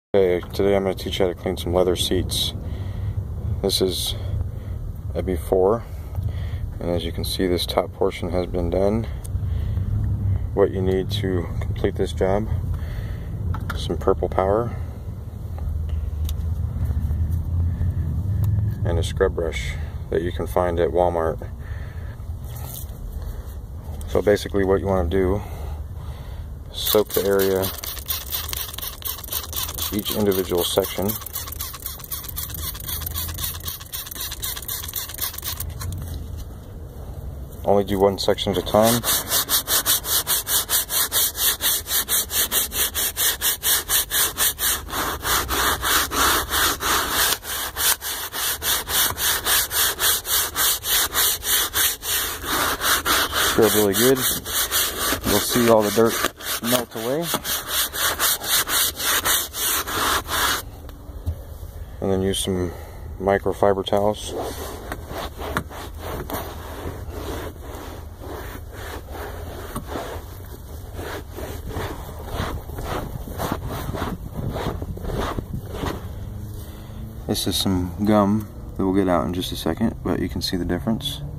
Okay, today I'm going to teach you how to clean some leather seats. This is a before, and as you can see, this top portion has been done. What you need to complete this job: some purple power and a scrub brush that you can find at Walmart. So basically what you want to do is soak the area, each individual section, only do one section at a time. Scrub really good. You'll see all the dirt melt away. And then use some microfiber towels. This is some gum that we'll get out in just a second, but you can see the difference.